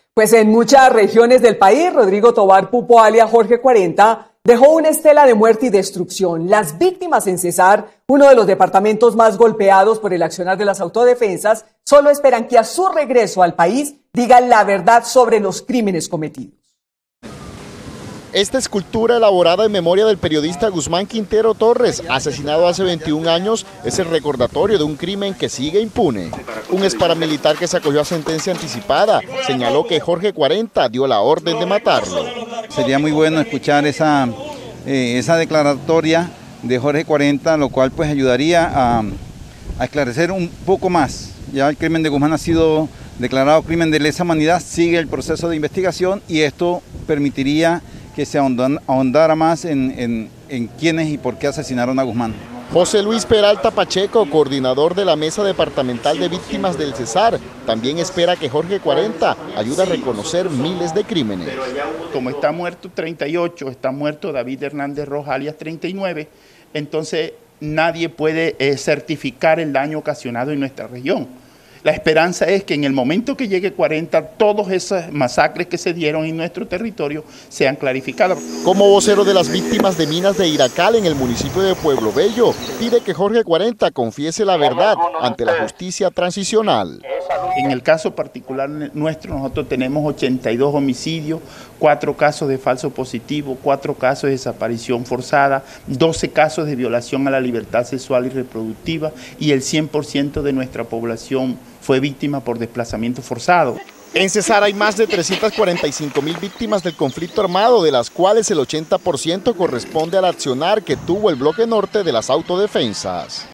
Pues en muchas regiones del país, Rodrigo Tobar Pupo, alias Jorge 40, dejó una estela de muerte y destrucción. Las víctimas en Cesar, uno de los departamentos más golpeados por el accionar de las autodefensas, solo esperan que a su regreso al país digan la verdad sobre los crímenes cometidos. Esta escultura elaborada en memoria del periodista Guzmán Quintero Torres, asesinado hace 21 años, es el recordatorio de un crimen que sigue impune. Un exparamilitar que se acogió a sentencia anticipada señaló que Jorge 40 dio la orden de matarlo. Sería muy bueno escuchar esa declaratoria de Jorge 40, lo cual pues ayudaría a esclarecer un poco más. Ya el crimen de Guzmán ha sido declarado crimen de lesa humanidad, sigue el proceso de investigación y esto permitiría que se ahondara más en quiénes y por qué asesinaron a Guzmán. José Luis Peralta Pacheco, coordinador de la Mesa Departamental de Víctimas del Cesar, también espera que Jorge 40 ayude a reconocer miles de crímenes. Como está muerto 38, está muerto David Hernández Rojas, alias 39, entonces nadie puede certificar el daño ocasionado en nuestra región. La esperanza es que en el momento que llegue 40, todos esas masacres que se dieron en nuestro territorio sean clarificadas. Como vocero de las víctimas de minas de Iracal en el municipio de Pueblo Bello, pide que Jorge 40 confiese la verdad ante la justicia transicional. En el caso particular nuestro, nosotros tenemos 82 homicidios, 4 casos de falso positivo, 4 casos de desaparición forzada, 12 casos de violación a la libertad sexual y reproductiva y el 100% de nuestra población fue víctima por desplazamiento forzado. En Cesar hay más de 345.000 víctimas del conflicto armado, de las cuales el 80% corresponde al accionar que tuvo el bloque norte de las autodefensas.